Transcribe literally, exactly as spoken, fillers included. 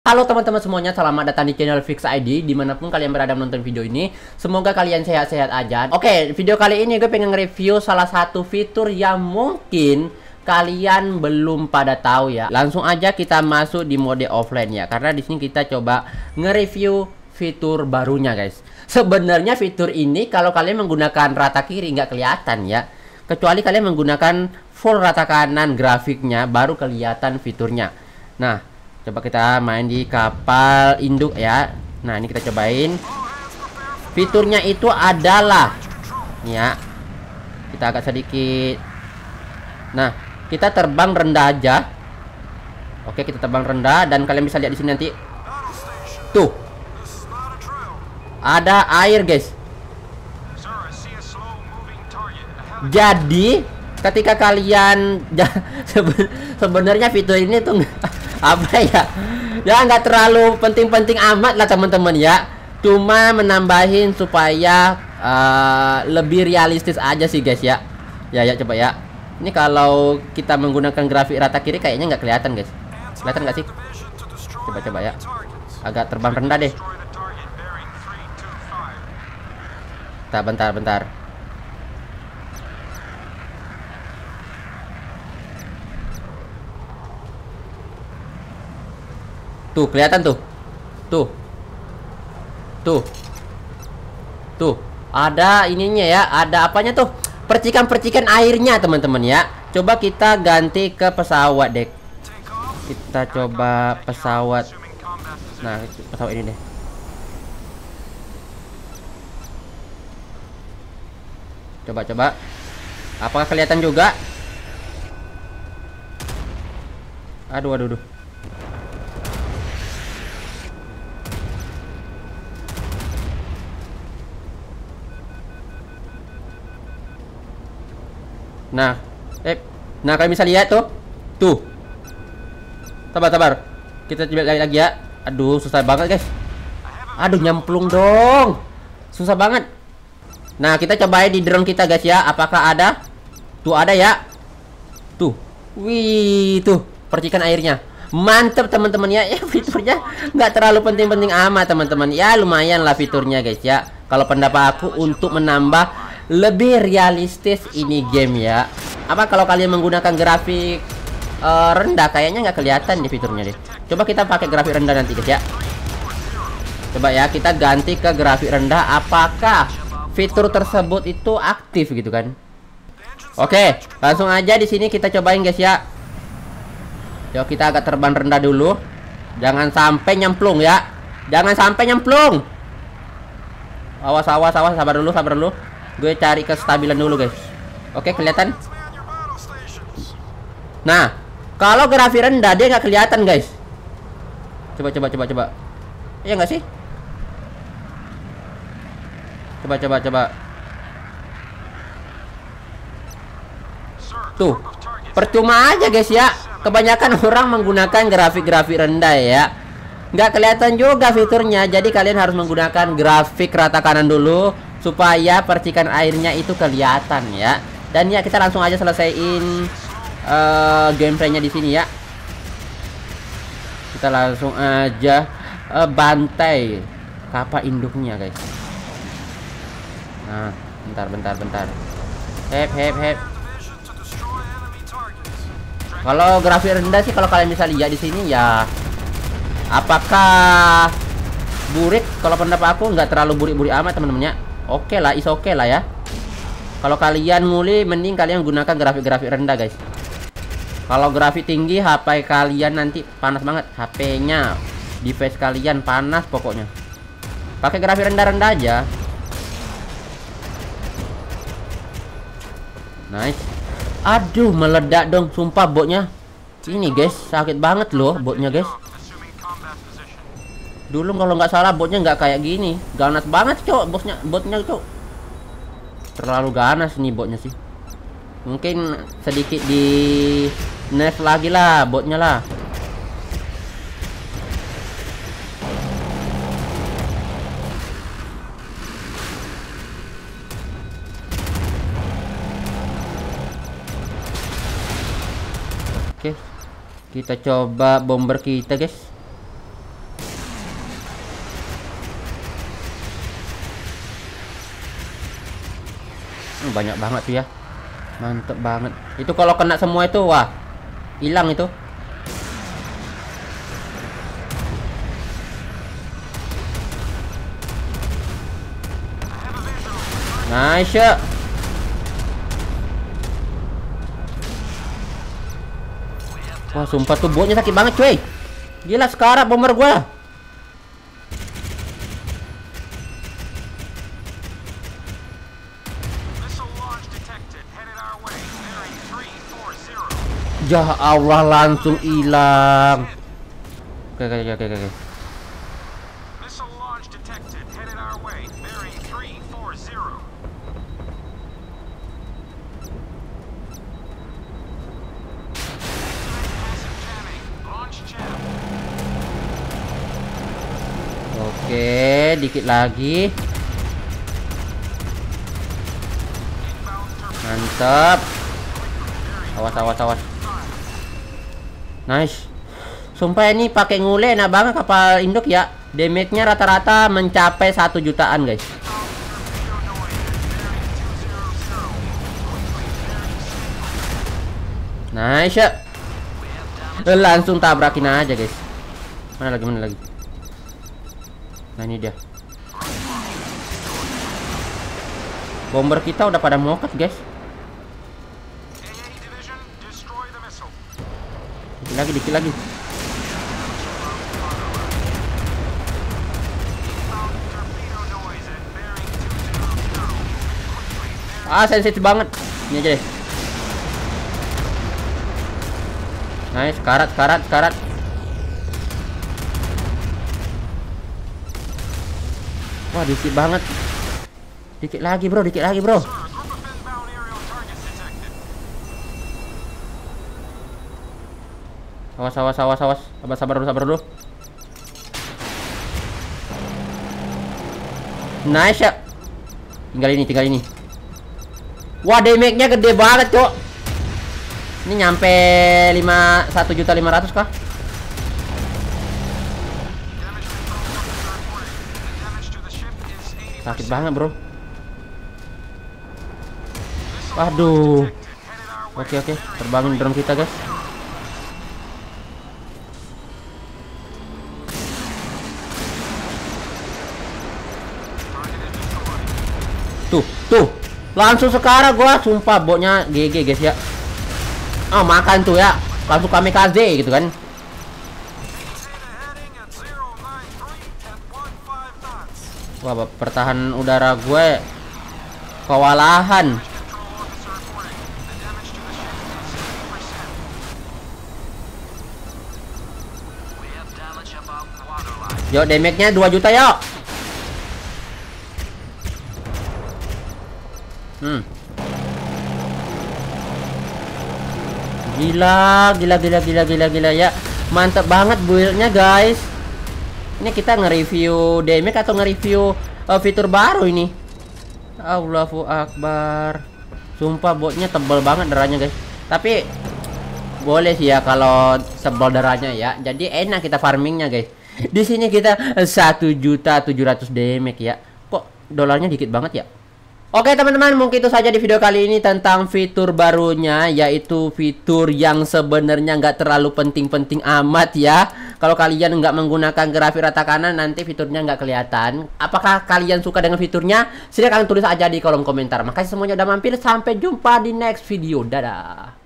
Halo teman-teman semuanya, selamat datang di channel Fix I D dimanapun kalian berada menonton video ini. Semoga kalian sehat-sehat aja. Oke, video kali ini gue pengen nge-review salah satu fitur yang mungkin kalian belum pada tahu ya. Langsung aja kita masuk di mode offline ya, karena di sini kita coba nge-review fitur barunya guys. Sebenarnya fitur ini kalau kalian menggunakan rata kiri nggak kelihatan ya, kecuali kalian menggunakan full rata kanan grafiknya baru kelihatan fiturnya. Nah, coba kita main di kapal induk ya. Nah, ini kita cobain. Fiturnya itu adalah nih ya. Kita agak sedikit. Nah, kita terbang rendah aja. Oke, kita terbang rendah dan kalian bisa lihat di sini nanti. Tuh. Ada air, guys. Jadi, ketika kalian sebenarnya fitur ini tuh apa ya, ya nggak terlalu penting-penting amat lah teman-teman ya, cuma menambahin supaya uh, lebih realistis aja sih guys ya. Ya ya coba ya, ini kalau kita menggunakan grafik rata kiri kayaknya nggak kelihatan guys, kelihatan nggak sih? Coba-coba ya, agak terbang rendah deh. Bentar bentar bentar. Tuh, kelihatan tuh. Tuh. Tuh. Tuh. Ada ininya ya, ada apanya tuh? Percikan-percikan airnya, teman-teman ya. Coba kita ganti ke pesawat deh. Kita coba pesawat. Nah, pesawat ini deh. Coba-coba. Apakah kelihatan juga? Aduh, aduh, aduh. Nah, eh, nah kalian bisa lihat tuh, tuh. Sabar, sabar. Kita coba lagi lagi ya. Aduh, susah banget guys. Aduh, nyemplung dong. Susah banget. Nah, kita cobain di drone kita guys ya. Apakah ada? Tuh ada ya. Tuh, wih, tuh percikan airnya. Mantep teman-teman ya. Ya fiturnya nggak terlalu penting-penting amat teman-teman. Ya lumayan lah fiturnya guys ya. Kalau pendapat aku untuk menambah lebih realistis ini game ya. Apa kalau kalian menggunakan grafik uh, rendah kayaknya nggak kelihatan di fiturnya deh. Coba kita pakai grafik rendah nanti guys ya. Coba ya kita ganti ke grafik rendah. Apakah fitur tersebut itu aktif gitu kan? Oke, langsung aja di sini kita cobain guys ya. Yuk kita agak terbang rendah dulu. Jangan sampai nyemplung ya. Jangan sampai nyemplung. Awas awas awas, sabar dulu sabar dulu. Gue cari kestabilan dulu guys. Oke, kelihatan. Nah, kalau grafik rendah dia nggak kelihatan guys. Coba coba coba coba. Iya nggak sih? Coba coba coba. Tuh, percuma aja guys ya. Kebanyakan orang menggunakan grafik-grafik rendah ya. Nggak kelihatan juga fiturnya. Jadi kalian harus menggunakan grafik rata kanan dulu supaya percikan airnya itu kelihatan ya. Dan ya kita langsung aja selesaiin uh, gameplaynya di sini ya. Kita langsung aja uh, bantai kapal induknya guys. Nah, bentar bentar bentar. Hep hep hep. Kalau grafik rendah sih kalau kalian bisa lihat di sini ya. Apakah burik? Kalau pendapat aku nggak terlalu burik-burik amat teman-teman ya. Oke lah, is oke lah ya. Kalau kalian nguli, mending kalian gunakan grafik-grafik rendah guys. Kalau grafik tinggi, H P kalian nanti panas banget. H P-nya, device kalian panas pokoknya. Pakai grafik rendah-rendah aja. Nice. Aduh, meledak dong, sumpah botnya. Ini guys, sakit banget loh botnya guys. Dulu kalau nggak salah botnya nggak kayak gini, ganas banget cok bosnya, botnya cok. Terlalu ganas nih botnya sih. Mungkin sedikit di nerf lagi lah botnya lah. Oke, kita coba bomber kita guys. Hmm, banyak banget tuh ya. Mantep banget. Itu kalau kena semua itu, wah, hilang itu. Nice. Wah, sumpah tuh botnya sakit banget, cuy. Gila, sekarat bomber gua. Ya Allah, langsung hilang. Oke, oke, oke, oke, oke. Oke, dikit lagi. Mantap. Awas, awas, awas. Nice. Sumpah ini pakai ngule enak banget kapal induk ya. Damage-nya rata-rata mencapai satu jutaan, guys. Nice. Langsung tabrakin aja, guys. Mana lagi, mana lagi? Nah, ini dia. Bomber kita udah pada mokat, guys. Dikit lagi, dikit lagi. Ah, sensitif banget. Ini aja deh. Nice, karat, karat, karat. Wah, dikit banget. Dikit lagi, bro, dikit lagi, bro. Awas, awas, awas, awas. Sabar, sabar dulu, sabar dulu. Nice ya. Tinggal ini, tinggal ini. Wah, damage-nya gede banget, cok. Ini nyampe lima satu juta lima ratus kah? Sakit banget, bro. Waduh. Oke, oke. Terbangin drone kita, guys. Tuh, tuh. Langsung sekarang gua sumpah botnya G G, guys ya. Oh, makan tuh ya. Langsung kamikaze gitu kan. Wah, pertahanan udara gue kewalahan. Yo, damage-nya dua juta, yuk. Hmm. Gila, gila, gila, gila, gila, gila ya. Mantap banget build-nya, guys. Ini kita nge-review damage atau nge-review uh, fitur baru ini? Allahu Akbar. Sumpah botnya tebal banget darahnya, guys. Tapi boleh sih ya kalau sebal darahnya ya. Jadi enak kita farmingnya, guys. Di sini kita satu juta tujuh ratus damage ya. Kok dolarnya dikit banget ya? Oke teman-teman, mungkin itu saja di video kali ini tentang fitur barunya, yaitu fitur yang sebenarnya nggak terlalu penting-penting amat ya. Kalau kalian nggak menggunakan grafik rata kanan, nanti fiturnya nggak kelihatan. Apakah kalian suka dengan fiturnya? Silahkan tulis aja di kolom komentar. Makasih semuanya udah mampir, sampai jumpa di next video. Dadah.